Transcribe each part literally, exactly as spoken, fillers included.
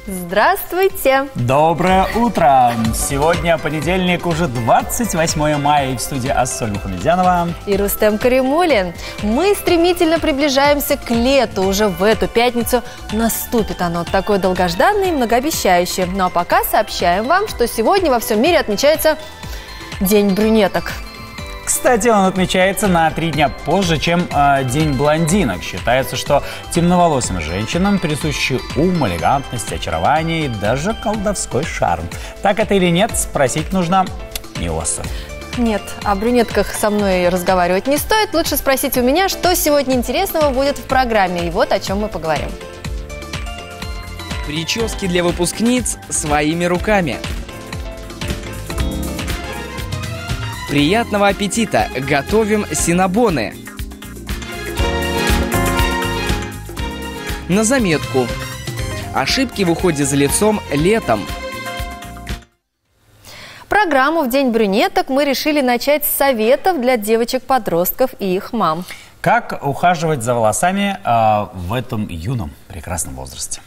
Здравствуйте! Доброе утро! Сегодня понедельник, уже двадцать восьмое мая, и в студии Ассоль Мухамедзянова и Рустем Каримулин. Мы стремительно приближаемся к лету. Уже в эту пятницу наступит оно, такое долгожданное и многообещающее. Ну а пока сообщаем вам, что сегодня во всем мире отмечается День брюнеток. Кстати, он отмечается на три дня позже, чем э, День блондинок. Считается, что темноволосым женщинам присущи ум, элегантность, очарование и даже колдовской шарм. Так это или нет, спросить нужно не у Ассоль. Нет, о брюнетках со мной разговаривать не стоит. Лучше спросить у меня, что сегодня интересного будет в программе. И вот о чем мы поговорим. Прически для выпускниц своими руками. Приятного аппетита! Готовим синнабоны. На заметку. Ошибки в уходе за лицом летом. Программу в День брюнеток мы решили начать с советов для девочек-подростков и их мам. Как ухаживать за волосами э, в этом юном прекрасном возрасте?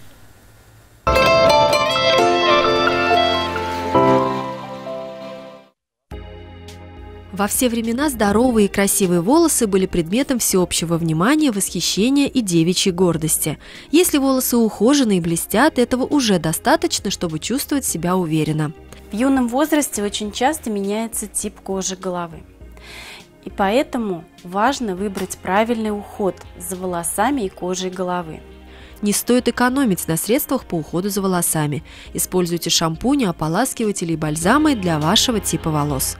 Во все времена здоровые и красивые волосы были предметом всеобщего внимания, восхищения и девичьей гордости. Если волосы ухожены и блестят, этого уже достаточно, чтобы чувствовать себя уверенно. В юном возрасте очень часто меняется тип кожи головы. И поэтому важно выбрать правильный уход за волосами и кожей головы. Не стоит экономить на средствах по уходу за волосами. Используйте шампуни, ополаскиватели и бальзамы для вашего типа волос.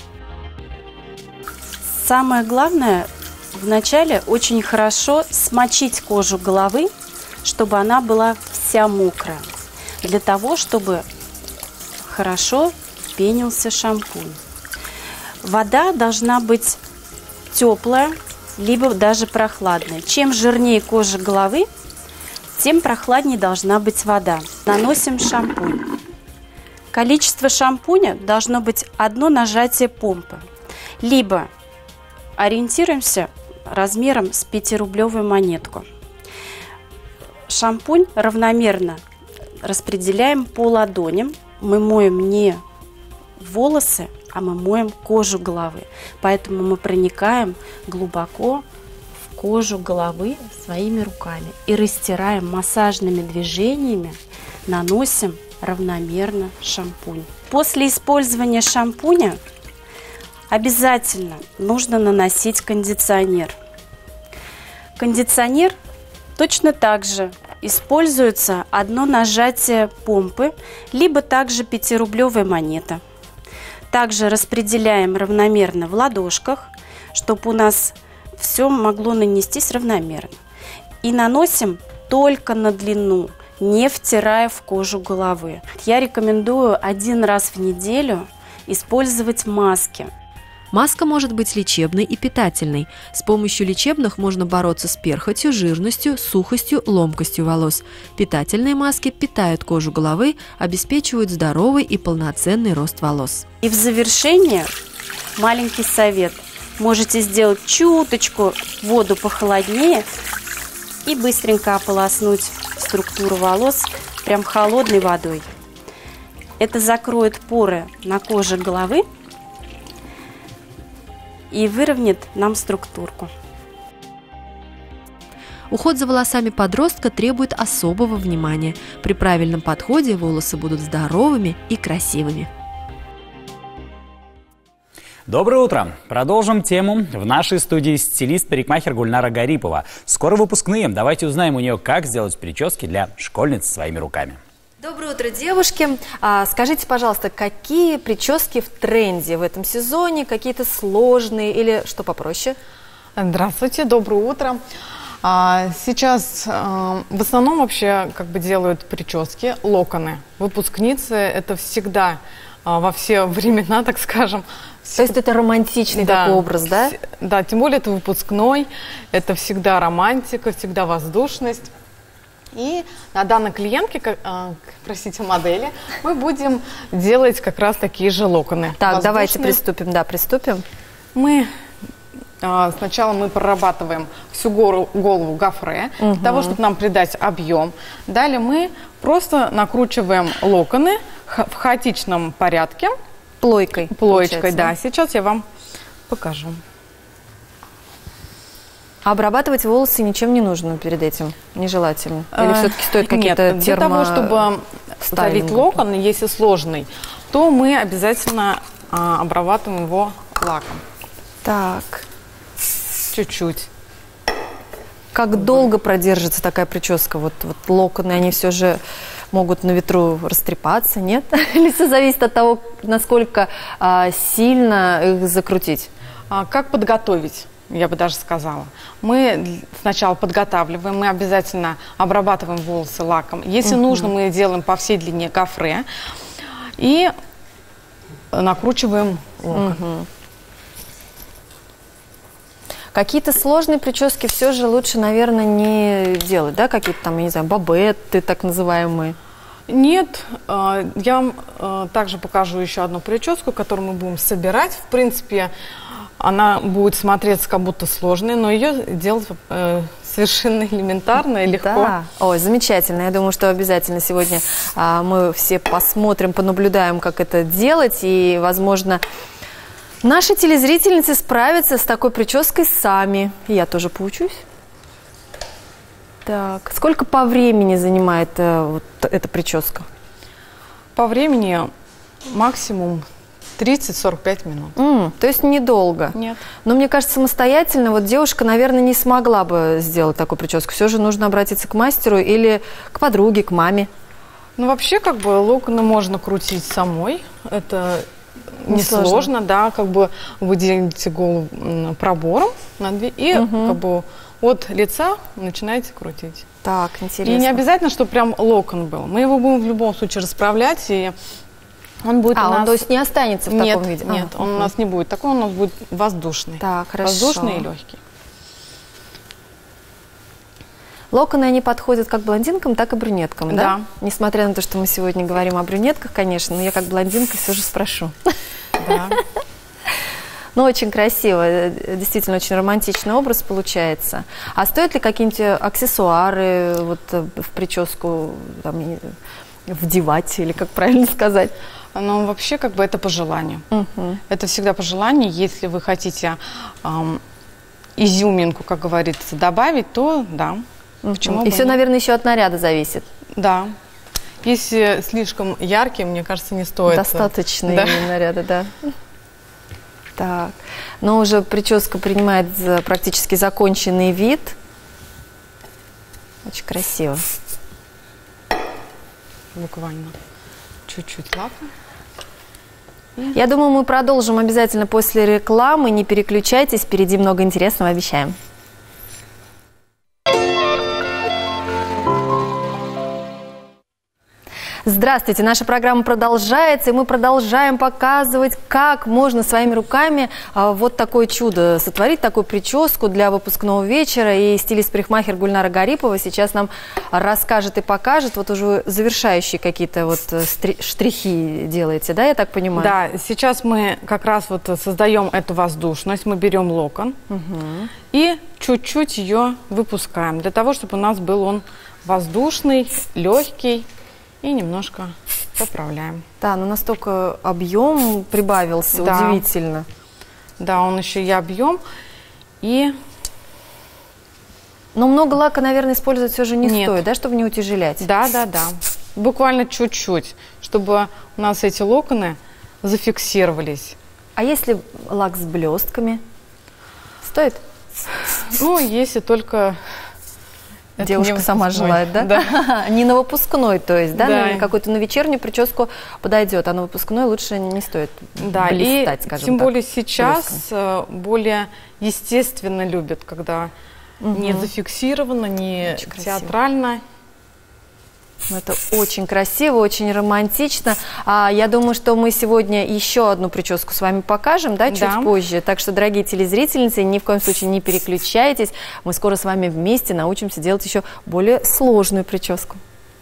Самое главное, вначале очень хорошо смочить кожу головы, чтобы она была вся мокрая, для того, чтобы хорошо пенился шампунь. Вода должна быть теплая, либо даже прохладная. Чем жирнее кожа головы, тем прохладнее должна быть вода. Наносим шампунь. Количество шампуня должно быть одно нажатие помпы, либо ориентируемся размером с пятирублевую монетку. Шампунь равномерно распределяем по ладоням. Мы моем не волосы, а мы моем кожу головы. Поэтому мы проникаем глубоко в кожу головы своими руками и растираем массажными движениями, наносим равномерно шампунь. После использования шампуня обязательно нужно наносить кондиционер. Кондиционер точно так же используется одно нажатие помпы, либо также пятирублевая монета. Также распределяем равномерно в ладошках, чтобы у нас все могло нанестись равномерно. И наносим только на длину, не втирая в кожу головы. Я рекомендую один раз в неделю использовать маски. Маска может быть лечебной и питательной. С помощью лечебных можно бороться с перхотью, жирностью, сухостью, ломкостью волос. Питательные маски питают кожу головы, обеспечивают здоровый и полноценный рост волос. И в завершение маленький совет. Можете сделать чуточку воду похолоднее и быстренько ополоснуть структуру волос прям холодной водой. Это закроет поры на коже головы и выровняет нам структурку. Уход за волосами подростка требует особого внимания. При правильном подходе волосы будут здоровыми и красивыми. Доброе утро! Продолжим тему. В нашей студии стилист-парикмахер Гульнара Гарипова. Скоро выпускные. Давайте узнаем у нее, как сделать прически для школьниц своими руками. Доброе утро, девушки. А, скажите, пожалуйста, какие прически в тренде в этом сезоне? Какие-то сложные или что попроще? Здравствуйте, доброе утро. А, сейчас а, в основном вообще как бы делают прически, локоны. Выпускницы это всегда а, во все времена, так скажем. То есть это романтичный да, такой образ, да? Да, тем более это выпускной, это всегда романтика, всегда воздушность. И на данной клиентке, как, а, простите, модели, мы будем делать как раз такие же локоны. Так, воздушные. давайте приступим, да, приступим. Мы а, сначала мы прорабатываем всю гору, голову гофре, Угу. для того, чтобы нам придать объем. Далее мы просто накручиваем локоны ха- в хаотичном порядке. Плойкой. Плоечкой, получается, да. Сейчас я вам покажу. А обрабатывать волосы ничем не нужно перед этим? Нежелательно? Или Э, все-таки стоит какие-то Нет, для термо... того, чтобы завить стайлинга? локон, если сложный, то мы обязательно а, обрабатываем его лаком. Так. Чуть-чуть. Как долго продержится такая прическа? Вот, вот локоны, они все же могут на ветру растрепаться, нет? Или все зависит от того, насколько а, сильно их закрутить? А, как подготовить? Я бы даже сказала. Мы сначала подготавливаем, мы обязательно обрабатываем волосы лаком. Если Мгм. нужно, мы делаем по всей длине гофре и накручиваем локон. Мгм. Какие-то сложные прически все же лучше, наверное, не делать, да? Какие-то там, я не знаю, бабетты так называемые. Нет, э, я вам э, также покажу еще одну прическу, которую мы будем собирать. В принципе, она будет смотреться как будто сложной, но ее делать э, совершенно элементарно и легко. Да. Ой, замечательно. Я думаю, что обязательно сегодня а, мы все посмотрим, понаблюдаем, как это делать. И, возможно, наши телезрительницы справятся с такой прической сами. И я тоже поучусь. Так, сколько по времени занимает э, вот эта прическа? По времени максимум тридцать-сорок пять минут. М, то есть недолго. Нет. Но мне кажется, самостоятельно вот девушка, наверное, не смогла бы сделать такую прическу. Все же нужно обратиться к мастеру или к подруге, к маме. Ну, вообще, как бы, локоны можно крутить самой. Это Несложно. несложно, да, как бы вы делите голову м, пробором на две, и Мгм. как бы от лица начинаете крутить. Так, интересно. И не обязательно, чтобы прям локон был. Мы его будем в любом случае расправлять, и он будет А, у нас... он то есть не останется в нет, таком виде? Нет, А, он у мгм. нас не будет такой, он у нас будет воздушный. Так, хорошо. Воздушный и легкий. Локоны, они подходят как блондинкам, так и брюнеткам, да? Да. Несмотря на то, что мы сегодня говорим о брюнетках, конечно, но я как блондинка все же спрошу. Да. Ну, очень красиво, э, действительно очень романтичный образ получается. А стоят ли какие-нибудь аксессуары вот, э, в прическу там, я не знаю, вдевать, или как правильно сказать? Но вообще, как бы, это по желанию. Мгм. Это всегда по желанию. Если вы хотите ам, изюминку, как говорится, добавить, то да. Почему И бы все, нет? наверное, еще от наряда зависит. Да. Если слишком яркий, мне кажется, не стоит. Достаточные Да. наряды, да. Так, но уже прическа принимает за- практически законченный вид. Очень красиво. Буквально чуть-чуть лака. Я думаю, мы продолжим обязательно после рекламы. Не переключайтесь, впереди много интересного, обещаем. Здравствуйте, наша программа продолжается, и мы продолжаем показывать, как можно своими руками а, вот такое чудо сотворить, такую прическу для выпускного вечера. И стилист-парикмахер Гульнара Гарипова сейчас нам расскажет и покажет. Вот уже вы завершающие какие-то вот стри- штрихи делаете, да, я так понимаю? Да, сейчас мы как раз вот создаем эту воздушность. Мы берем локон и чуть-чуть ее выпускаем, для того, чтобы у нас был он воздушный, легкий. И немножко поправляем. Да, но настолько объем прибавился, Да. удивительно. Да, он еще и объем. И Но много лака, наверное, использовать все же не Нет. стоит, да, чтобы не утяжелять? да, да, да. Буквально чуть-чуть, чтобы у нас эти локоны зафиксировались. А если лак с блестками? Стоит? Ну, если только... это Девушка не сама выпускной. желает, да? Да. Не на выпускной, то есть, да? Да. На какую-то на вечернюю прическу подойдет, а на выпускной лучше не стоит Да, блистать, и скажем тем так, более сейчас блеском. э, более естественно любят, когда не зафиксировано, не Очень красиво. театрально. Ну, это очень красиво, очень романтично. А, я думаю, что мы сегодня еще одну прическу с вами покажем, да, чуть Да. позже. Так что, дорогие телезрительницы, ни в коем случае не переключайтесь. Мы скоро с вами вместе научимся делать еще более сложную прическу.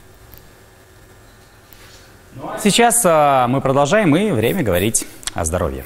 Сейчас а, мы продолжаем, и время говорить о здоровье.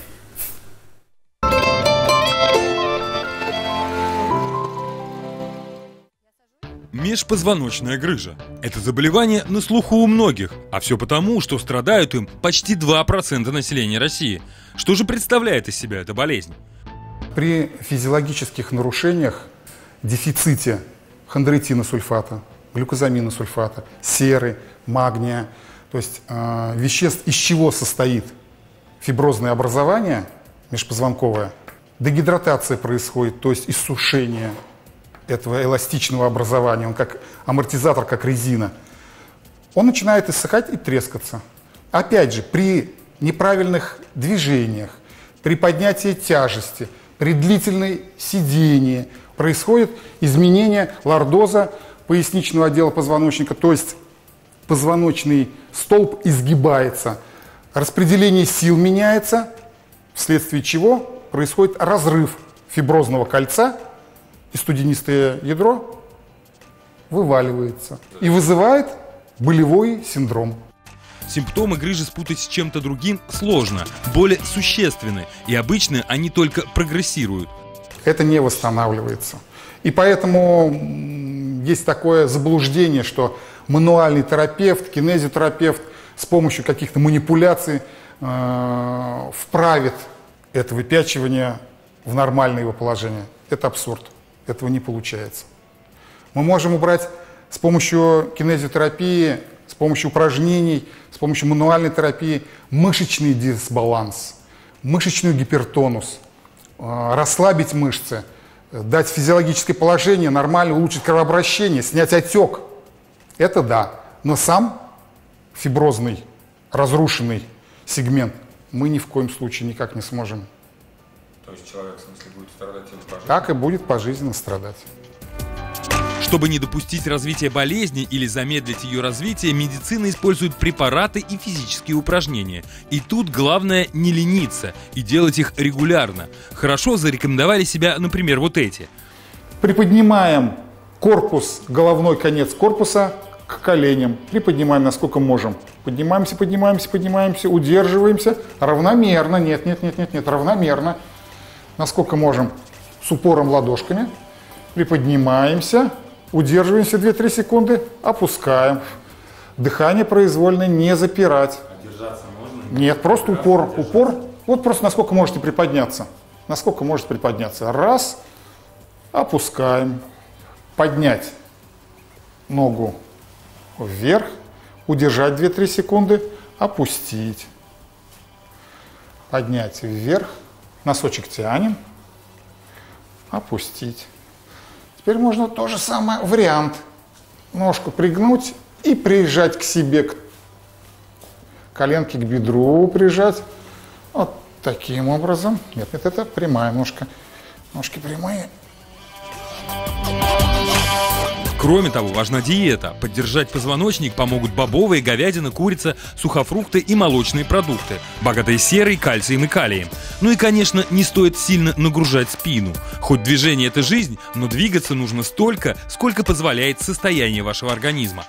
Межпозвоночная грыжа. Это заболевание на слуху у многих, а все потому, что страдают им почти два процента населения России. Что же представляет из себя эта болезнь? При физиологических нарушениях, дефиците хондроитина сульфата, глюкозамина сульфата, серы, магния, то есть э, веществ, из чего состоит фиброзное образование межпозвонковое, дегидратация происходит, то есть иссушение этого эластичного образования, он как амортизатор, как резина, он начинает иссыхать и трескаться. Опять же, при неправильных движениях, при поднятии тяжести, при длительном сидении происходит изменение лордоза поясничного отдела позвоночника, то есть позвоночный столб изгибается, распределение сил меняется, вследствие чего происходит разрыв фиброзного кольца, и студенистое ядро вываливается и вызывает болевой синдром. Симптомы грыжи спутать с чем-то другим сложно, боли существенны, и обычно они только прогрессируют. Это не восстанавливается. И поэтому есть такое заблуждение, что мануальный терапевт, кинезиотерапевт с помощью каких-то манипуляций э, вправит это выпячивание в нормальное его положение. Это абсурд. Этого не получается. Мы можем убрать с помощью кинезиотерапии, с помощью упражнений, с помощью мануальной терапии мышечный дисбаланс, мышечный гипертонус, э, расслабить мышцы, дать физиологическое положение, нормально улучшить кровообращение, снять отек. Это да. Но сам фиброзный, разрушенный сегмент мы ни в коем случае никак не сможем. То есть человек, в смысле, будет страдать или пожизненно? Так и будет пожизненно страдать. Чтобы не допустить развития болезни или замедлить ее развитие, медицина использует препараты и физические упражнения. И тут главное не лениться и делать их регулярно. Хорошо зарекомендовали себя, например, вот эти. Приподнимаем корпус, головной конец корпуса к коленям. Приподнимаем, насколько можем. Поднимаемся, поднимаемся, поднимаемся, удерживаемся равномерно. Нет, нет, нет, нет, нет, равномерно. Насколько можем, с упором ладошками. Приподнимаемся, удерживаемся две-три секунды, опускаем. Дыхание произвольное не запирать. А держаться можно? Нет, просто упор, упор. Вот просто насколько можете приподняться. Насколько можете приподняться. Раз, опускаем. Поднять ногу вверх, удержать две-три секунды, опустить. Поднять вверх, носочек тянем, опустить. Теперь можно то же самое, вариант. Ножку пригнуть и прижать к себе, к коленке к бедру прижать. Вот таким образом. Нет, нет, это прямая ножка. Ножки прямые. Кроме того, важна диета. Поддержать позвоночник помогут бобовые, говядина, курица, сухофрукты и молочные продукты, богатые серой, кальцием и калием. Ну и, конечно, не стоит сильно нагружать спину. Хоть движение – это жизнь, но двигаться нужно столько, сколько позволяет состояние вашего организма.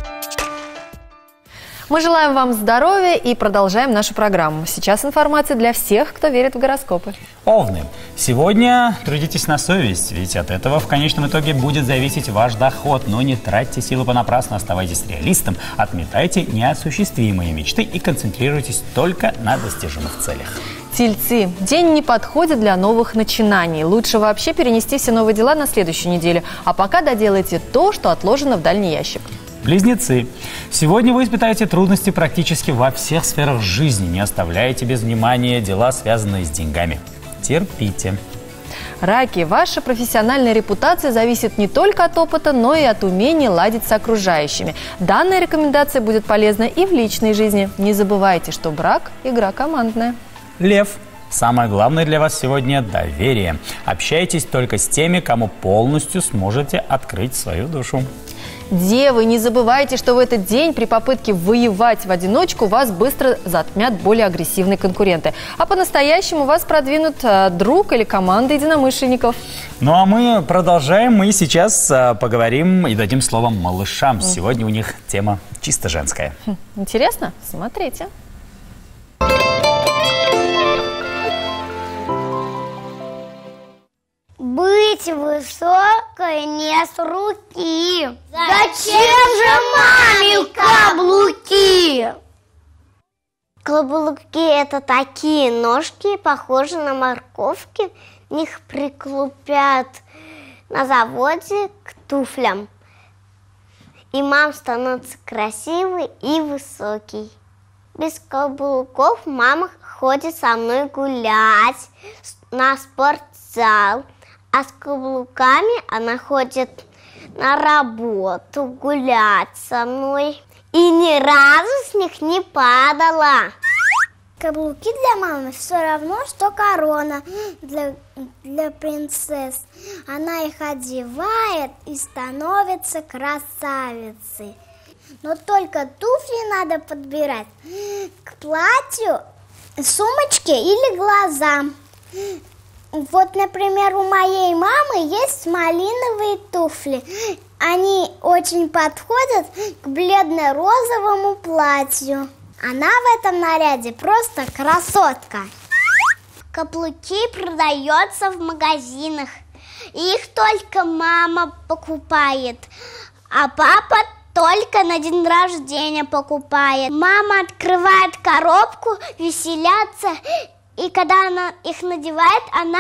Мы желаем вам здоровья и продолжаем нашу программу. Сейчас информация для всех, кто верит в гороскопы. Овны. Сегодня трудитесь на совесть, ведь от этого в конечном итоге будет зависеть ваш доход. Но не тратьте силы понапрасну, оставайтесь реалистом, отметайте неосуществимые мечты и концентрируйтесь только на достижимых целях. Тельцы. День не подходит для новых начинаний. Лучше вообще перенести все новые дела на следующую неделю. А пока доделайте то, что отложено в дальний ящик. Близнецы. Сегодня вы испытаете трудности практически во всех сферах жизни. Не оставляйте без внимания дела, связанные с деньгами. Терпите. Раки. Ваша профессиональная репутация зависит не только от опыта, но и от умения ладить с окружающими. Данная рекомендация будет полезна и в личной жизни. Не забывайте, что брак – игра командная. Лев. Самое главное для вас сегодня – доверие. Общайтесь только с теми, кому полностью сможете открыть свою душу. Девы, не забывайте, что в этот день при попытке воевать в одиночку вас быстро затмят более агрессивные конкуренты. А по-настоящему вас продвинут а, друг или команда единомышленников. Ну а мы продолжаем. Мы сейчас а, поговорим и дадим слово малышам. Сегодня у них тема чисто женская. Интересно? Смотрите. Быть быть высокой не с руки. Зачем же маме каблуки? Каблуки – это такие ножки, похожие на морковки. Их прикрепят на заводе к туфлям. И мама становится красивой и высокой. Без каблуков мама ходит со мной гулять на спортзал. А с каблуками она ходит на работу гулять со мной. И ни разу с них не падала. Каблуки для мамы все равно, что корона для, для принцесс. Она их одевает и становится красавицей. Но только туфли надо подбирать к платью, сумочке или глазам. Вот, например, у моей мамы есть малиновые туфли. Они очень подходят к бледно-розовому платью. Она в этом наряде просто красотка. Каблуки продаются в магазинах. Их только мама покупает, а папа только на день рождения покупает. Мама открывает коробку, веселятся, и когда она их надевает, она,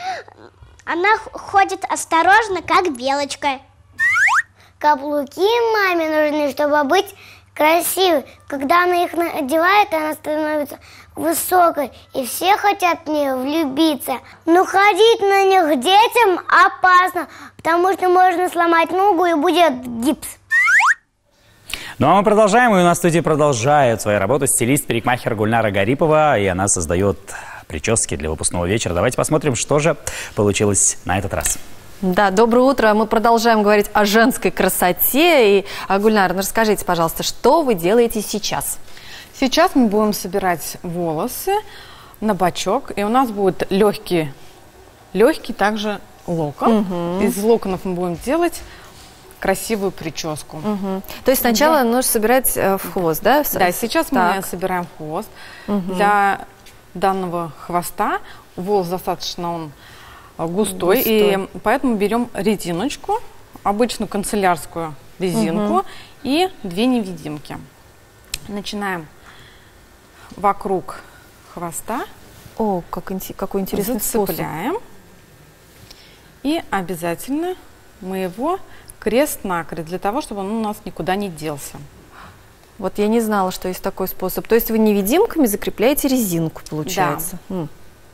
она ходит осторожно, как белочка. Каблуки маме нужны, чтобы быть красивой. Когда она их надевает, она становится высокой, и все хотят в нее влюбиться. Но ходить на них детям опасно, потому что можно сломать ногу и будет гипс. Ну а мы продолжаем, и у нас в студии продолжает свою работу стилист-парикмахер Гульнара Гарипова, и она создает прически для выпускного вечера. Давайте посмотрим, что же получилось на этот раз. Да, доброе утро. Мы продолжаем говорить о женской красоте. И, Гульнара, ну, расскажите, пожалуйста, что вы делаете сейчас? Сейчас мы будем собирать волосы на бачок, и у нас будет легкий, легкий также локон. Угу. Из локонов мы будем делать красивую прическу. Угу. То есть сначала да. нужно собирать э, в хвост, да? Да, сейчас так. мы собираем хвост. Угу. Для данного хвоста волос достаточно он густой, густой, и поэтому берем резиночку, обычную канцелярскую резинку, угу. и две невидимки. Начинаем вокруг хвоста. О, как, какой интересный способ. Зацепляем. И обязательно мы его крест-накрест, для того, чтобы он у нас никуда не делся. Вот я не знала, что есть такой способ. То есть вы невидимками закрепляете резинку, получается? Да. М.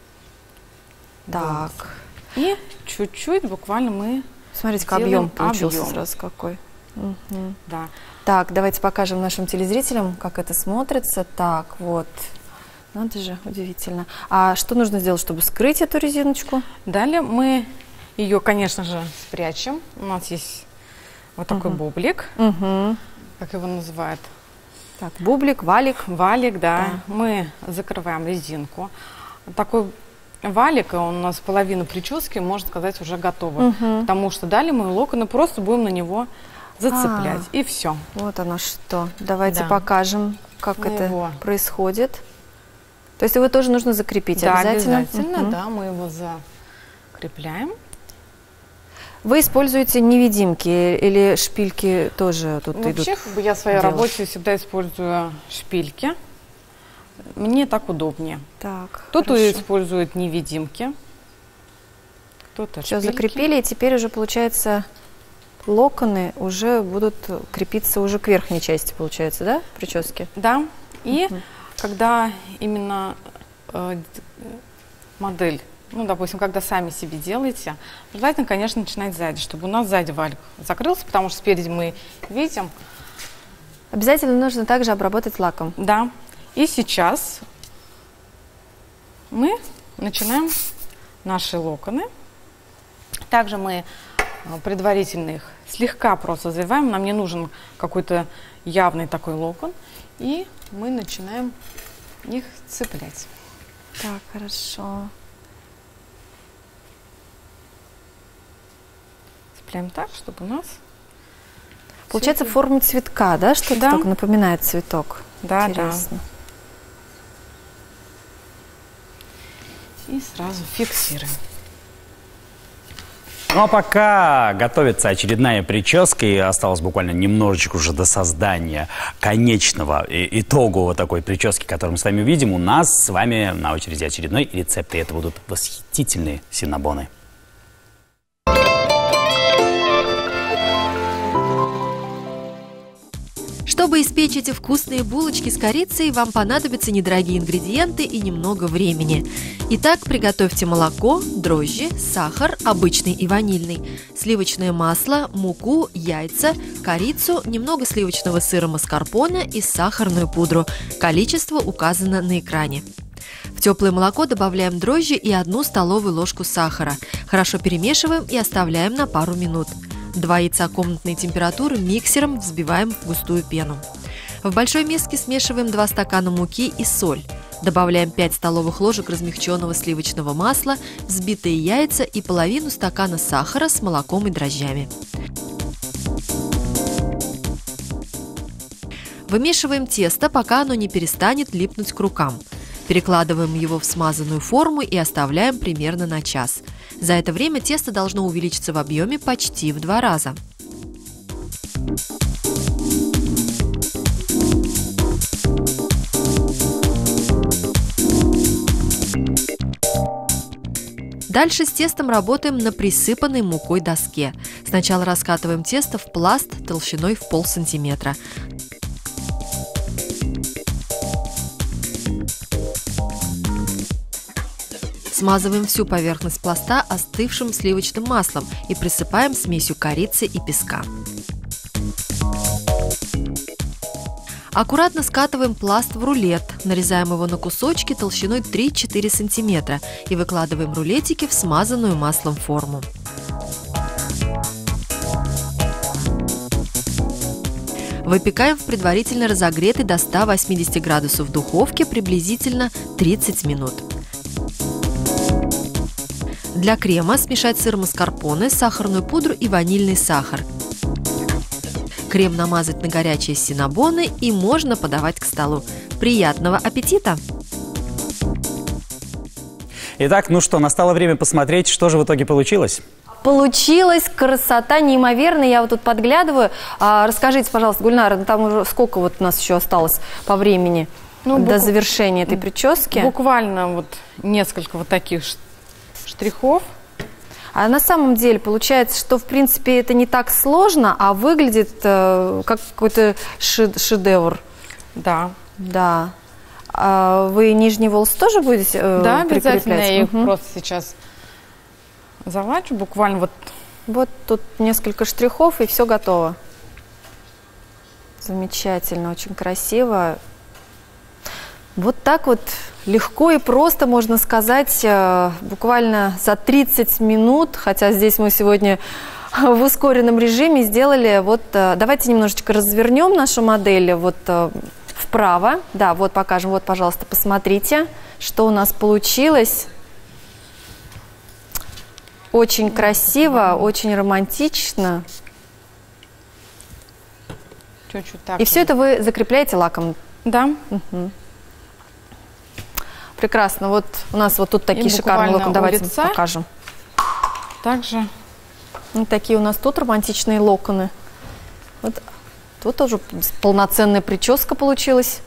Так. Вот. И чуть-чуть буквально мы Смотрите, как объем получился объем. сразу какой. Угу. Да. Так, давайте покажем нашим телезрителям, как это смотрится. Так, вот. Надо же, удивительно. А что нужно сделать, чтобы скрыть эту резиночку? Далее мы ее, конечно же, спрячем. У нас есть вот такой угу. бублик, угу. как его называют. Так, бублик, валик. Валик, да. да. Мы закрываем резинку. Такой валик, он у нас половина прически, можно сказать, уже готова. Угу. Потому что далее мы локоны просто будем на него зацеплять. А, и все. Вот оно что. Давайте да. покажем, как мы это его... происходит. То есть его тоже нужно закрепить да, обязательно? обязательно, угу. да. Мы его закрепляем. Вы используете невидимки или шпильки тоже тут ну, идут? Вообще, я в своей делать. работе всегда использую шпильки. Мне так удобнее. Так, кто-то использует невидимки, кто-то Все, закрепили, и теперь уже, получается, локоны уже будут крепиться уже к верхней части, получается, да, прически? Да, и угу. когда именно э, модель, ну, допустим, когда сами себе делаете, желательно, конечно, начинать сзади, чтобы у нас сзади валик закрылся, потому что спереди мы видим. Обязательно нужно также обработать лаком. Да. И сейчас мы начинаем наши локоны. Также мы предварительно их слегка просто завиваем. Нам не нужен какой-то явный такой локон. И мы начинаем их цеплять. Так, хорошо. Цепляем так, чтобы у нас... Получается в форме цветка, да? Что-то да. только напоминает цветок. Да, интересно. Да. И сразу фиксируем. Ну а пока готовится очередная прическа, и осталось буквально немножечко уже до создания конечного и итогового такой прически, которую мы с вами увидим, у нас с вами на очереди очередной рецепт, и это будут восхитительные синнабоны. Чтобы испечь эти вкусные булочки с корицей, вам понадобятся недорогие ингредиенты и немного времени. Итак, приготовьте молоко, дрожжи, сахар, обычный и ванильный, сливочное масло, муку, яйца, корицу, немного сливочного сыра маскарпоне и сахарную пудру. Количество указано на экране. В теплое молоко добавляем дрожжи и одну столовую ложку сахара. Хорошо перемешиваем и оставляем на пару минут. Два яйца комнатной температуры миксером взбиваем в густую пену. В большой миске смешиваем два стакана муки и соль. Добавляем пять столовых ложек размягченного сливочного масла, взбитые яйца и половину стакана сахара с молоком и дрожжами. Вымешиваем тесто, пока оно не перестанет липнуть к рукам. Перекладываем его в смазанную форму и оставляем примерно на час. За это время тесто должно увеличиться в объеме почти в два раза. Дальше с тестом работаем на присыпанной мукой доске. Сначала раскатываем тесто в пласт толщиной в полсантиметра. Смазываем всю поверхность пласта остывшим сливочным маслом и присыпаем смесью корицы и песка. Аккуратно скатываем пласт в рулет, нарезаем его на кусочки толщиной три-четыре сантиметра и выкладываем рулетики в смазанную маслом форму. Выпекаем в предварительно разогретой до ста восьмидесяти градусов духовке приблизительно тридцать минут. Для крема смешать сыр маскарпоне, сахарную пудру и ванильный сахар. Крем намазать на горячие синнабоны и можно подавать к столу. Приятного аппетита! Итак, ну что, настало время посмотреть, что же в итоге получилось. Получилась красота неимоверная, я вот тут подглядываю. А, расскажите, пожалуйста, Гульнара, там уже сколько вот у нас еще осталось по времени ну, до букв... завершения этой прически? Буквально вот несколько вот таких штрихов. А на самом деле получается, что в принципе это не так сложно, а выглядит э, как какой-то шедевр. Да. Да. А вы нижний волос тоже будете э, да, обязательно. Я их угу. просто сейчас залачу, буквально вот. Вот тут несколько штрихов и все готово. Замечательно, очень красиво. Вот так вот легко и просто, можно сказать, буквально за тридцать минут, хотя здесь мы сегодня в ускоренном режиме сделали. Вот давайте немножечко развернем нашу модель вот вправо. Да, вот покажем. Вот, пожалуйста, посмотрите, что у нас получилось. Очень красиво, очень романтично. Чуть-чуть так. И все это вы закрепляете лаком? Да. Угу. Прекрасно. Вот у нас вот тут такие шикарные локоны. Давайте лица покажем. Также. Вот такие у нас тут романтичные локоны. Вот тут тоже полноценная прическа получилась.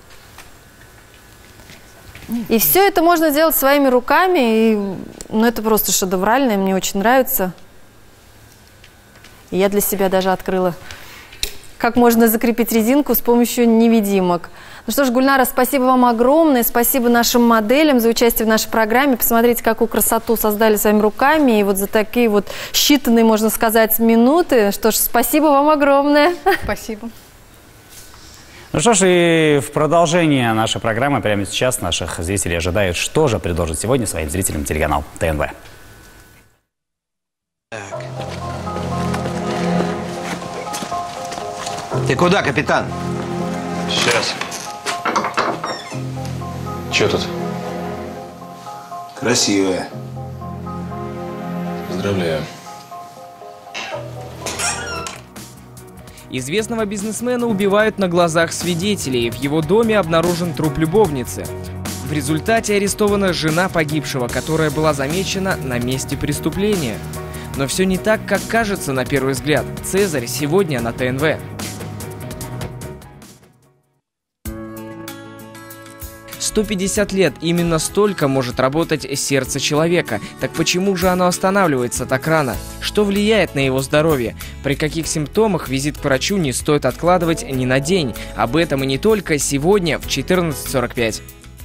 И все это можно делать своими руками. И, ну, это просто шедеврально, мне очень нравится. И я для себя даже открыла, как можно закрепить резинку с помощью невидимок. Ну что ж, Гульнара, спасибо вам огромное. Спасибо нашим моделям за участие в нашей программе. Посмотрите, какую красоту создали своими руками. И вот за такие вот считанные, можно сказать, минуты. Что ж, спасибо вам огромное. Спасибо. Ну что ж, и в продолжение нашей программы прямо сейчас наших зрителей ожидает, что же предложит сегодня своим зрителям телеканал ТНВ. Так. Ты куда, капитан? Сейчас. Че тут? Красивая. Поздравляю. Известного бизнесмена убивают на глазах свидетелей. В его доме обнаружен труп любовницы. В результате арестована жена погибшего, которая была замечена на месте преступления. Но все не так, как кажется на первый взгляд. «Цезарь» сегодня на Т Н В. сто пятьдесят лет – именно столько может работать сердце человека. Так почему же оно останавливается так рано? Что влияет на его здоровье? При каких симптомах визит к врачу не стоит откладывать ни на день? Об этом и не только сегодня в четырнадцать сорок пять.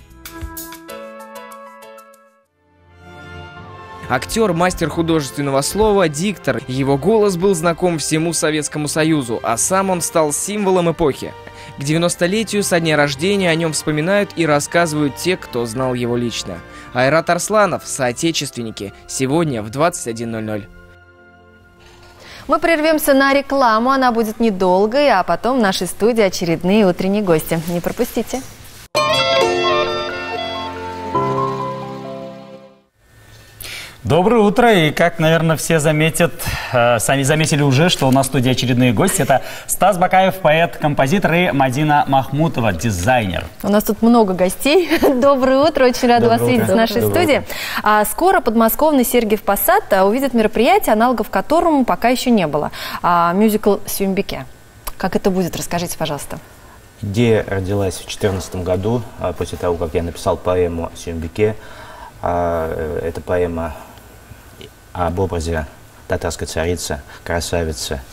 Актер, мастер художественного слова, диктор. Его голос был знаком всему Советскому Союзу, а сам он стал символом эпохи. К девяностолетию со дня рождения о нем вспоминают и рассказывают те, кто знал его лично. Айрат Арсланов, соотечественники. Сегодня в двадцать один ноль ноль. Мы прервемся на рекламу, она будет недолгой, а потом в нашей студии очередные утренние гости. Не пропустите. Доброе утро, и как, наверное, все заметят, э, сами заметили уже, что у нас в студии очередные гости. Это Стас Бакаев, поэт, композитор, и Мадина Махмутова, дизайнер. У нас тут много гостей. Доброе утро, очень рада Доброе вас видеть утро. в нашей Доброе студии. А, скоро подмосковный Сергиев Посад увидит мероприятие, аналогов которому пока еще не было. А, мюзикл «Сюмбике». Как это будет? Расскажите, пожалуйста. Идея родилась в две тысячи четырнадцатом году, после того, как я написал поэму «Сюмбике». Эта поэма об образе татарской царицы, красавицы.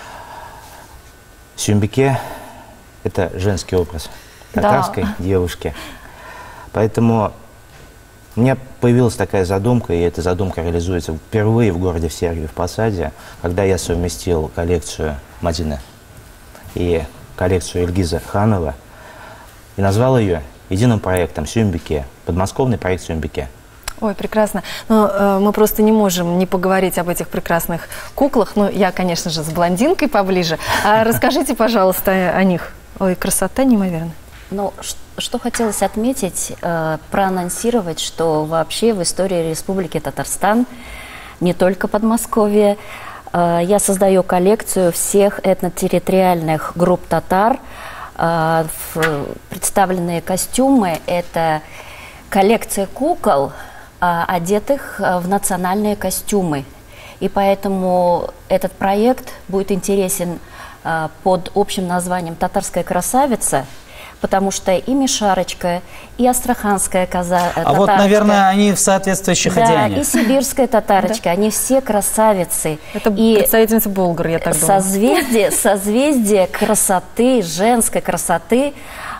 Сюмбике – это женский образ татарской да. девушки. Поэтому у меня появилась такая задумка, и эта задумка реализуется впервые в городе в Сергиев Посаде, когда я совместил коллекцию Мадины и коллекцию Ильгиза Ханова и назвал ее единым проектом «Сюмбике», подмосковный проект «Сюмбике». Ой, прекрасно. Но э, мы просто не можем не поговорить об этих прекрасных куклах. Ну, я, конечно же, с блондинкой поближе. А расскажите, пожалуйста, о них. Ой, красота неимоверная. Ну, что хотелось отметить, э, проанонсировать, что вообще в истории Республики Татарстан, не только Подмосковье, э, я создаю коллекцию всех этнотерриториальных групп татар. Э, в представленные костюмы – это коллекция кукол, одетых в национальные костюмы. И поэтому этот проект будет интересен под общим названием «Татарская красавица», потому что и Мишарочка, и астраханская коза, а татарочка. Вот, наверное, они в соответствующих да, одеяниях. И сибирская татарочка, они все красавицы. Это и представительница Болгар, я так думаю. Созвездие, созвездие красоты, женской красоты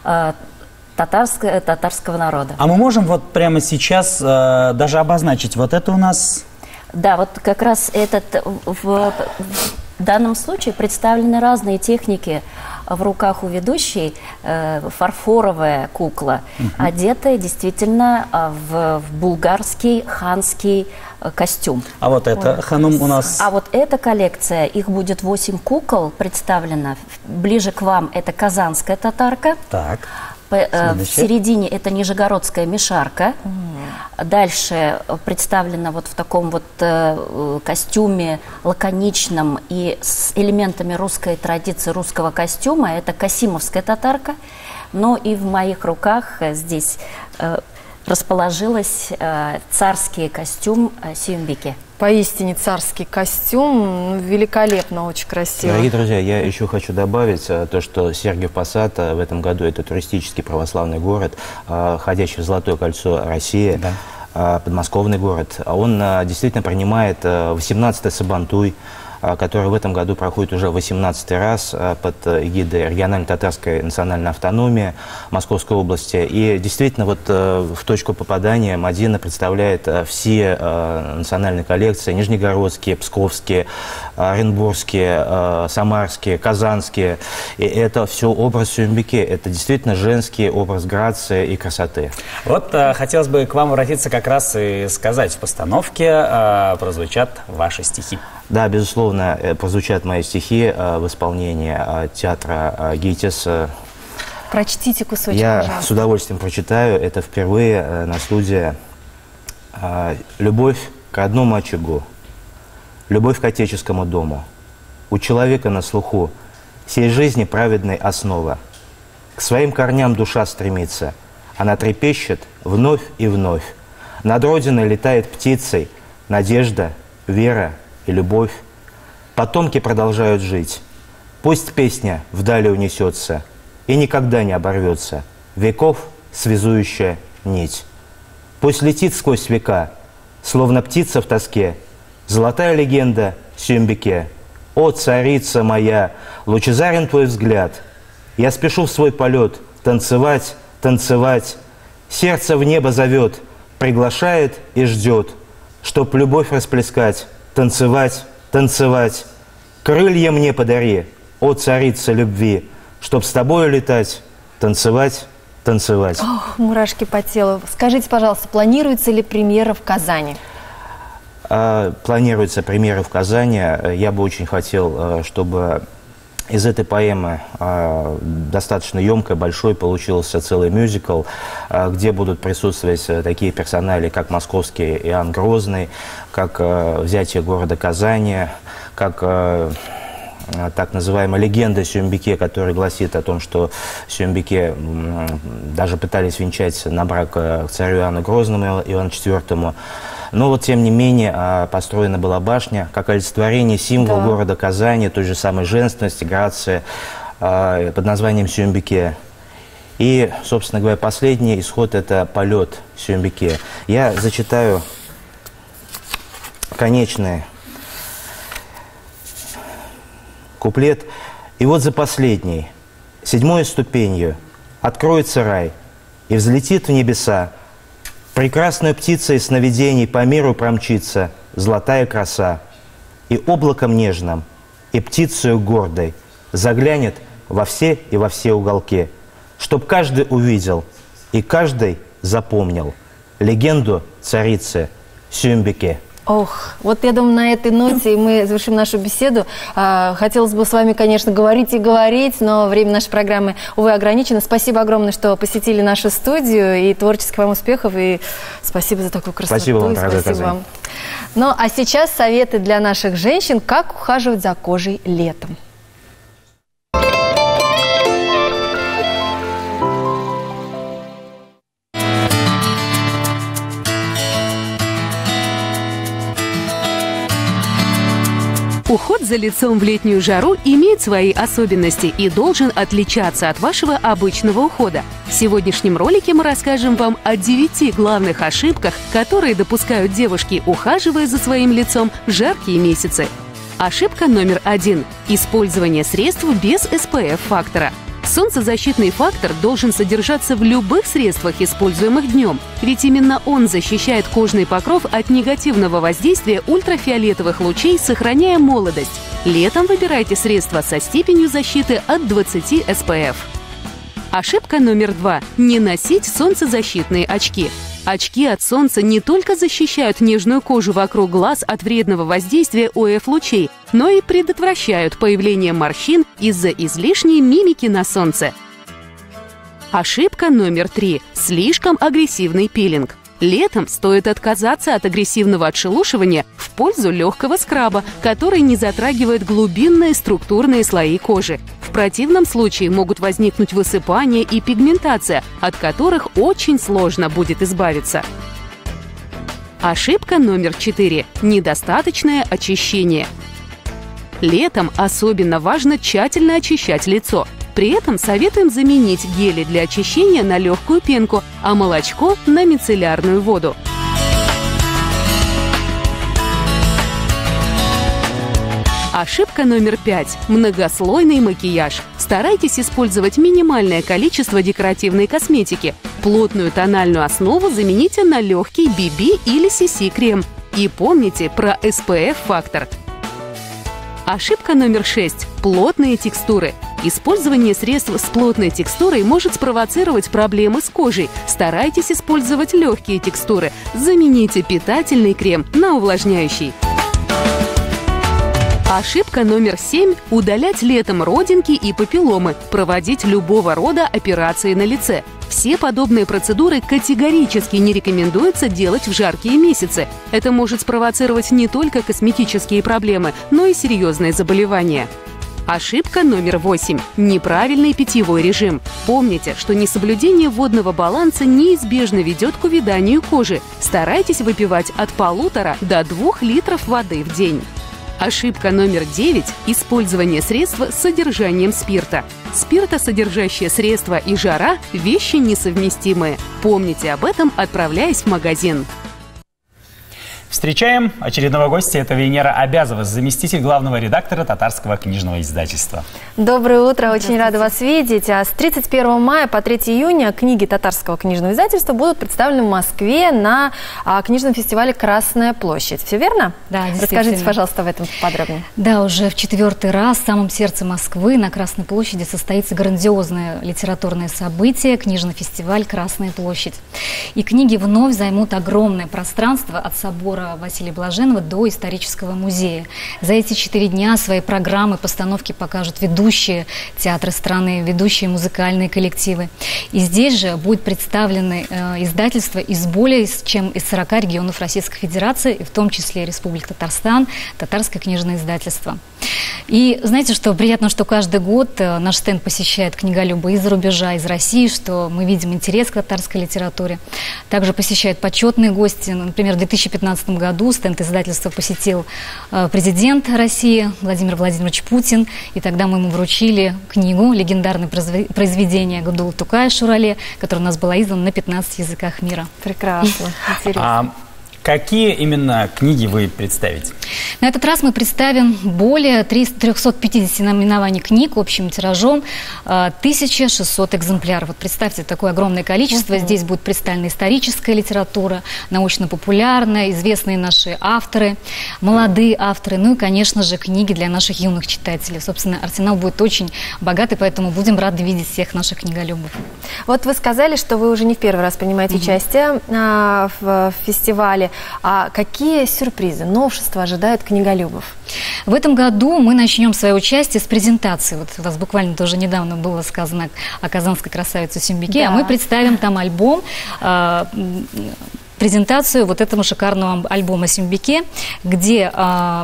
Татарского, татарского народа. А мы можем вот прямо сейчас э, даже обозначить, вот это у нас... Да, вот как раз этот, в, в данном случае представлены разные техники. В руках у ведущей э, фарфоровая кукла, угу. одетая действительно в, в булгарский ханский э, костюм. А вот это Ой. ханум у нас... А вот эта коллекция, их будет восемь кукол представлено. Ближе к вам это казанская татарка. Так. В середине это нижегородская мишарка. Mm. Дальше представлена вот в таком вот э, костюме лаконичном и с элементами русской традиции, русского костюма. Это касимовская татарка. Но и в моих руках здесь э, расположилась э, царский костюм э, Сюмбике. Поистине царский костюм, великолепно, очень красиво. Дорогие друзья, я еще хочу добавить то, что Сергиев Посад в этом году это туристический православный город, входящий в Золотое кольцо России, да. подмосковный город. Он действительно принимает восемнадцатый Сабантуй, который в этом году проходит уже восемнадцатый раз под эгидой региональной татарской национальной автономии Московской области. И действительно вот в точку попадания Мадина представляет все национальные коллекции: нижегородские, псковские, оренбургские, самарские, казанские. И это все образ Сюмбике. Это действительно женский образ грации и красоты. Вот э, хотелось бы к вам обратиться как раз и сказать, в постановке э, прозвучат ваши стихи. Да, безусловно, прозвучат мои стихи в исполнении театра ГИТИС. Прочтите кусочек, Я пожалуйста. с удовольствием прочитаю. Это впервые на студии. Любовь к родному очагу, любовь к отеческому дому. У человека на слуху всей жизни праведной основа. К своим корням душа стремится. Она трепещет вновь и вновь. Над родиной летает птицей надежда, вера и любовь. Потомки продолжают жить. Пусть песня вдали унесется и никогда не оборвется. Веков связующая нить. Пусть летит сквозь века, словно птица в тоске, золотая легенда Сюмбике. О, царица моя, лучезарен твой взгляд. Я спешу в свой полет, танцевать, танцевать. Сердце в небо зовет, приглашает и ждет, чтоб любовь расплескать, танцевать, танцевать. Крылья мне подари, о, царица любви, чтоб с тобою летать, танцевать, танцевать. Ох, мурашки по телу. Скажите, пожалуйста, планируется ли премьера в Казани? А, планируется премьера в Казани. Я бы очень хотел, чтобы из этой поэмы, а, достаточно емкой, большой, получился целый мюзикл, а, где будут присутствовать такие персонали, как московский Иоанн Грозный, как а, взятие города Казани, как а, так называемая легенда Сюмбике, которая гласит о том, что Сюмбике даже пытались венчать на брак к царю Иоанну Грозному, Иоанну четвёртому. Но вот, тем не менее, построена была башня как олицетворение, символ да. города Казани, той же самой женственности, грации, под названием Сюмбике. И, собственно говоря, последний исход – это полет Сюмбике. Я зачитаю конечные куплет. И вот за последней, седьмой ступенью, откроется рай, и взлетит в небеса прекрасную птицей сновидений по миру промчится золотая краса, и облаком нежным, и птицею гордой заглянет во все и во все уголки, чтоб каждый увидел и каждый запомнил легенду царицы Сюмбике. Ох, вот я думаю, на этой ноте мы завершим нашу беседу. Хотелось бы с вами, конечно, говорить и говорить, но время нашей программы, увы, ограничено. Спасибо огромное, что посетили нашу студию, и творческих вам успехов, и спасибо за такую красоту. Спасибо вам, спасибо Казань. вам. Ну, а сейчас советы для наших женщин, как ухаживать за кожей летом. Уход за лицом в летнюю жару имеет свои особенности и должен отличаться от вашего обычного ухода. В сегодняшнем ролике мы расскажем вам о девяти главных ошибках, которые допускают девушки, ухаживая за своим лицом в жаркие месяцы. Ошибка номер один – использование средств без эс пэ эф-фактора. Солнцезащитный фактор должен содержаться в любых средствах, используемых днем, ведь именно он защищает кожный покров от негативного воздействия ультрафиолетовых лучей, сохраняя молодость. Летом выбирайте средства со степенью защиты от двадцати эс пэ эф. Ошибка номер два – не носить солнцезащитные очки. Очки от солнца не только защищают нежную кожу вокруг глаз от вредного воздействия о эф-лучей, но и предотвращают появление морщин из-за излишней мимики на солнце. Ошибка номер три – слишком агрессивный пилинг. Летом стоит отказаться от агрессивного отшелушивания в пользу легкого скраба, который не затрагивает глубинные структурные слои кожи. В противном случае могут возникнуть высыпания и пигментация, от которых очень сложно будет избавиться. Ошибка номер четыре – недостаточное очищение. Летом особенно важно тщательно очищать лицо. При этом советуем заменить гели для очищения на легкую пенку, а молочко – на мицеллярную воду. Ошибка номер пять – многослойный макияж. Старайтесь использовать минимальное количество декоративной косметики. Плотную тональную основу замените на легкий би би или си си-крем. И помните про эс пэ эф-фактор. Ошибка номер шесть – плотные текстуры. Использование средств с плотной текстурой может спровоцировать проблемы с кожей. Старайтесь использовать легкие текстуры. Замените питательный крем на увлажняющий. Ошибка номер семь – удалять летом родинки и папилломы, проводить любого рода операции на лице. Все подобные процедуры категорически не рекомендуется делать в жаркие месяцы. Это может спровоцировать не только косметические проблемы, но и серьезные заболевания. Ошибка номер восемь – неправильный питьевой режим. Помните, что несоблюдение водного баланса неизбежно ведет к увяданию кожи. Старайтесь выпивать от полутора до двух литров воды в день. Ошибка номер девять – использование средства с содержанием спирта. Спиртосодержащее средство и жара – вещи несовместимые. Помните об этом, отправляясь в магазин. Встречаем очередного гостя. Это Венера Обязова, заместитель главного редактора Татарского книжного издательства. Доброе утро, очень рада вас видеть. А с тридцать первого мая по третьего июня книги Татарского книжного издательства будут представлены в Москве на а, книжном фестивале «Красная площадь». Все верно? Да, Расскажите, пожалуйста, об этом подробнее. Да, уже в четвертый раз в самом сердце Москвы на Красной площади состоится грандиозное литературное событие – книжный фестиваль «Красная площадь». И книги вновь займут огромное пространство от собора Василия Блаженного до исторического музея. За эти четыре дня свои программы, постановки покажут ведущие театры страны, ведущие музыкальные коллективы. И здесь же будет представлены э, издательства из более чем из сорока регионов Российской Федерации, в том числе Республика Татарстан, Татарское книжное издательство. И знаете, что приятно, что каждый год наш стенд посещает книголюбы из-за рубежа, из России, что мы видим интерес к татарской литературе. Также посещают почетные гости. Например, в две тысячи пятнадцатом году стенд издательства посетил президент России Владимир Владимирович Путин. И тогда мы ему вручили книгу, легендарное произведение Габдуллы Тукая «Шурале», которое у нас было издано на пятнадцати языках мира. Прекрасно, интересно. Какие именно книги вы представите? На этот раз мы представим более трёхсот пятидесяти наименований книг общим тиражом тысяча шестьсот экземпляров. Вот представьте, такое огромное количество. Uh-huh. Здесь будет представлена историческая литература, научно-популярная, известные наши авторы, молодые авторы, ну и, конечно же, книги для наших юных читателей. Собственно, арсенал будет очень богатый, поэтому будем рады видеть всех наших книголюбов. Вот вы сказали, что вы уже не в первый раз принимаете uh-huh. участие а, в, в фестивале. А какие сюрпризы, новшества ожидают книголюбов? В этом году мы начнем свое участие с презентации. Вот у вас буквально тоже недавно было сказано о казанской красавице Сюмбике, да. А мы представим там альбом, э, презентацию вот этому шикарному альбома Сюмбике, где э,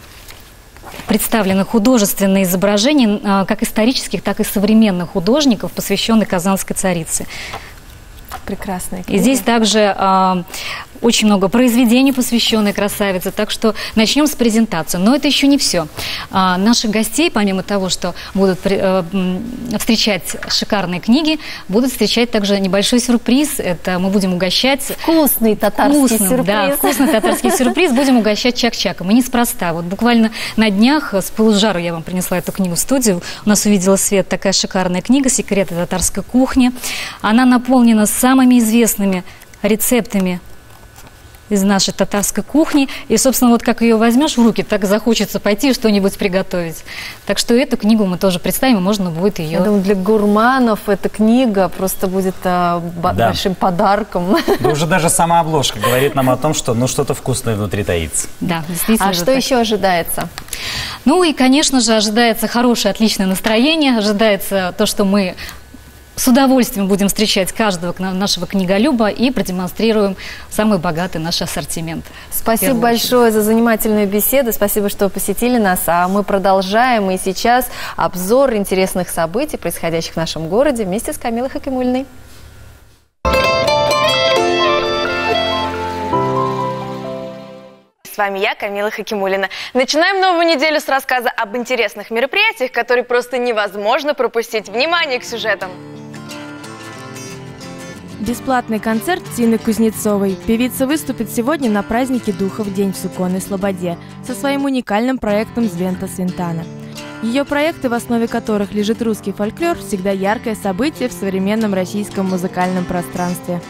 представлены художественные изображения э, как исторических, так и современных художников, посвященных казанской царице. Прекрасная книга. И здесь также э, очень много произведений, посвященных красавице, так что начнем с презентации. Но это еще не все. А, наших гостей, помимо того, что будут э, встречать шикарные книги, будут встречать также небольшой сюрприз. Это мы будем угощать... Вкусный татарский вкусным, сюрприз. Да, вкусный татарский сюрприз. Будем угощать чак-чаком. И неспроста. Вот буквально на днях с пылу-жару я вам принесла эту книгу в студию. У нас увидела свет такая шикарная книга «Секреты татарской кухни». Она наполнена самыми известными рецептами из нашей татарской кухни. И, собственно, вот как ее возьмешь в руки, так захочется пойти что-нибудь приготовить. Так что эту книгу мы тоже представим, и можно будет ее... Я думаю, для гурманов эта книга просто будет а, да. большим подарком. Да уже даже сама обложка говорит нам о том, что ну что-то вкусное внутри таится. Да, действительно. А что так. еще ожидается? Ну и, конечно же, ожидается хорошее, отличное настроение. Ожидается то, что мы... с удовольствием будем встречать каждого нашего книголюба и продемонстрируем самый богатый наш ассортимент. Спасибо большое за занимательную беседу. Спасибо, что посетили нас. А мы продолжаем. И сейчас обзор интересных событий, происходящих в нашем городе, вместе с Камилой Хакимуллиной. С вами я, Камила Хакимуллина. Начинаем новую неделю с рассказа об интересных мероприятиях, которые просто невозможно пропустить. Внимание к сюжетам! Бесплатный концерт Тины Кузнецовой. Певица выступит сегодня на празднике Духов День в Суконной Слободе со своим уникальным проектом «Звента Свинтана». Ее проекты, в основе которых лежит русский фольклор, всегда яркое событие в современном российском музыкальном пространстве.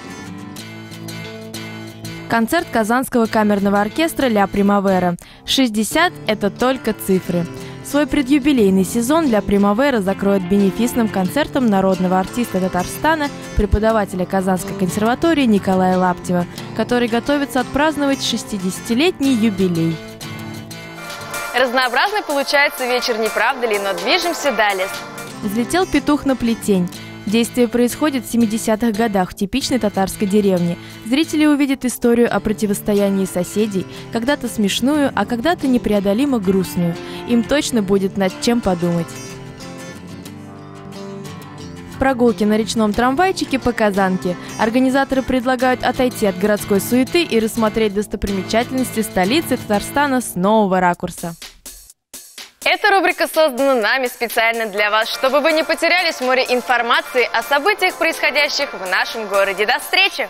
Концерт Казанского камерного оркестра «Ля Примавера». шестьдесят – это только цифры. Свой предюбилейный сезон «Ля Примавера» закроет бенефисным концертом народного артиста Татарстана, преподавателя Казанской консерватории Николая Лаптева, который готовится отпраздновать шестидесятилетний юбилей. Разнообразный получается вечер, не правда ли? Но движемся далее. Взлетел петух на плетень. Действие происходит в семидесятых годах в типичной татарской деревне. Зрители увидят историю о противостоянии соседей, когда-то смешную, а когда-то непреодолимо грустную. Им точно будет над чем подумать. Прогулки на речном трамвайчике по Казанке. Организаторы предлагают отойти от городской суеты и рассмотреть достопримечательности столицы Татарстана с нового ракурса. Эта рубрика создана нами специально для вас, чтобы вы не потерялись в море информации о событиях, происходящих в нашем городе. До встречи!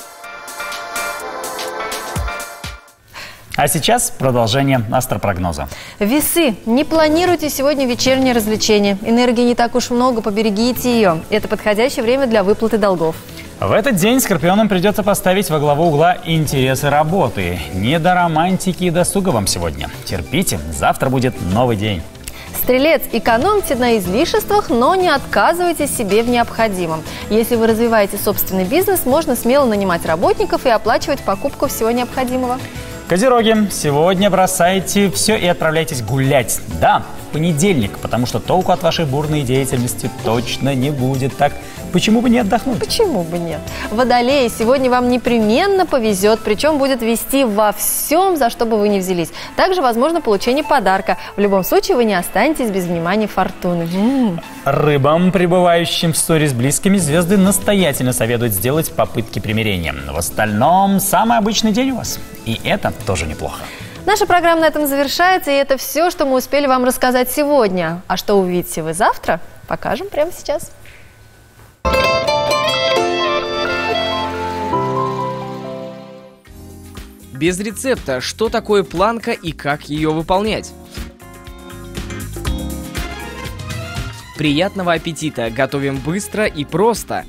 А сейчас продолжение астропрогноза. Весы. Не планируйте сегодня вечернее развлечение. Энергии не так уж много, поберегите ее. Это подходящее время для выплаты долгов. В этот день скорпионам придется поставить во главу угла интересы работы. Не до романтики и досуга вам сегодня. Терпите, завтра будет новый день. Стрелец, экономьте на излишествах, но не отказывайте себе в необходимом. Если вы развиваете собственный бизнес, можно смело нанимать работников и оплачивать покупку всего необходимого. Козероги, сегодня бросайте все и отправляйтесь гулять. Да, понедельник, потому что толку от вашей бурной деятельности точно не будет. Так почему бы не отдохнуть? Почему бы нет? Водолеи, сегодня вам непременно повезет, причем будет вести во всем, за что бы вы ни взялись. Также возможно получение подарка. В любом случае вы не останетесь без внимания фортуны. М-м. Рыбам, пребывающим в ссоре с близкими, звезды настоятельно советуют сделать попытки примирения. В остальном, самый обычный день у вас. И это тоже неплохо. Наша программа на этом завершается, и это все, что мы успели вам рассказать сегодня. А что увидите вы завтра, покажем прямо сейчас. Без рецепта, что такое планка и как ее выполнять? Приятного аппетита! Готовим быстро и просто!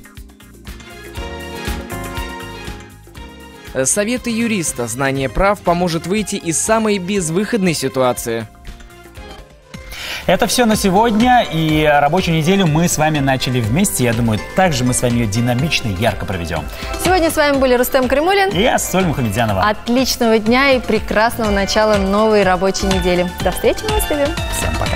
Советы юриста. Знание прав поможет выйти из самой безвыходной ситуации. Это все на сегодня, и рабочую неделю мы с вами начали вместе. Я думаю, также мы с вами ее динамично и ярко проведем. Сегодня с вами были Рустем Кремулин и я, Соль Мухамедзянова. Отличного дня и прекрасного начала новой рабочей недели. До встречи на Москве. Всем пока.